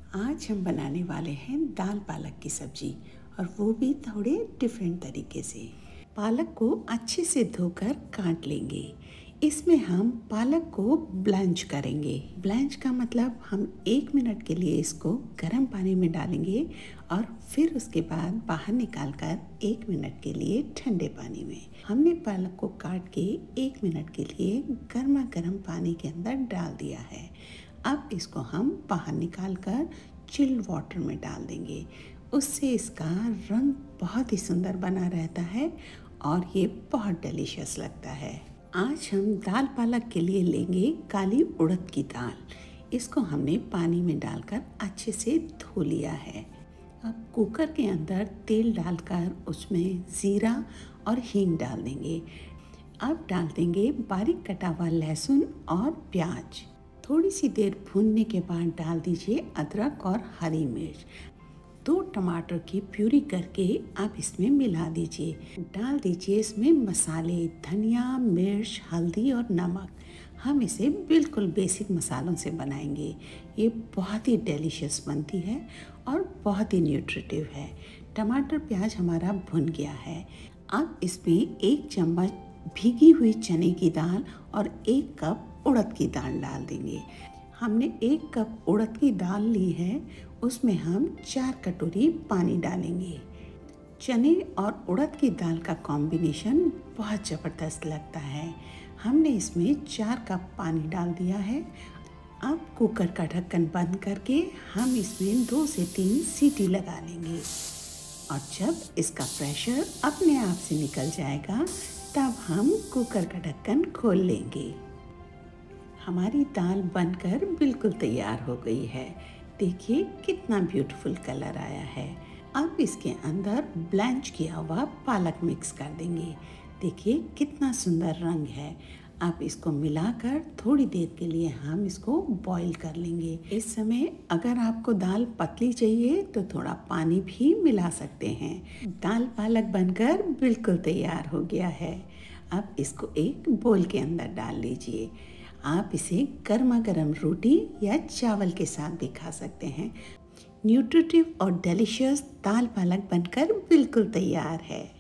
आज हम बनाने वाले हैं दाल पालक की सब्जी, और वो भी थोड़े डिफरेंट तरीके से। पालक को अच्छे से धोकर काट लेंगे। इसमें हम पालक को ब्लांच करेंगे। ब्लांच का मतलब हम 1 मिनट के लिए इसको गर्म पानी में डालेंगे और फिर उसके बाद बाहर निकाल कर 1 मिनट के लिए ठंडे पानी में। हमने पालक को काट के 1 मिनट के लिए गर्मा गर्म पानी के अंदर डाल दिया है। अब इसको हम बाहर निकाल कर चिल्ड वाटर में डाल देंगे। उससे इसका रंग बहुत ही सुंदर बना रहता है और ये बहुत डिलीशियस लगता है। आज हम दाल पालक के लिए लेंगे काली उड़द की दाल। इसको हमने पानी में डालकर अच्छे से धो लिया है। अब कुकर के अंदर तेल डालकर उसमें ज़ीरा और हींग डाल देंगे। अब डाल देंगे बारीक कटा हुआ लहसुन और प्याज। थोड़ी सी देर भूनने के बाद डाल दीजिए अदरक और हरी मिर्च। 2 टमाटर की प्यूरी करके आप इसमें मिला दीजिए। डाल दीजिए इसमें मसाले, धनिया, मिर्च, हल्दी और नमक। हम इसे बिल्कुल बेसिक मसालों से बनाएंगे। ये बहुत ही डिलीशियस बनती है और बहुत ही न्यूट्रिटिव है। टमाटर प्याज हमारा भुन गया है। अब इसमें 1 चम्मच भीगी हुई चने की दाल और 1 कप उड़द की दाल डाल देंगे। हमने 1 कप उड़द की दाल ली है, उसमें हम 4 कटोरी पानी डालेंगे। चने और उड़द की दाल का कॉम्बिनेशन बहुत ज़बरदस्त लगता है। हमने इसमें 4 कप पानी डाल दिया है। अब कुकर का ढक्कन बंद करके हम इसमें 2 से 3 सीटी लगा लेंगे, और जब इसका प्रेशर अपने आप से निकल जाएगा तब हम कुकर का ढक्कन खोल लेंगे। हमारी दाल बनकर बिल्कुल तैयार हो गई है। देखिए कितना ब्यूटीफुल कलर आया है। अब इसके अंदर ब्लांच किया हुआ पालक मिक्स कर देंगे। देखिए कितना सुंदर रंग है। अब इसको मिलाकर थोड़ी देर के लिए हम इसको बॉईल कर लेंगे। इस समय अगर आपको दाल पतली चाहिए तो थोड़ा पानी भी मिला सकते हैं। दाल पालक बनकर बिल्कुल तैयार हो गया है। अब इसको एक बोल के अंदर डाल लीजिए। आप इसे गर्मा गर्म रोटी या चावल के साथ भी खा सकते हैं। न्यूट्रिटिव और डिलीशियस दाल पालक बनकर बिल्कुल तैयार है।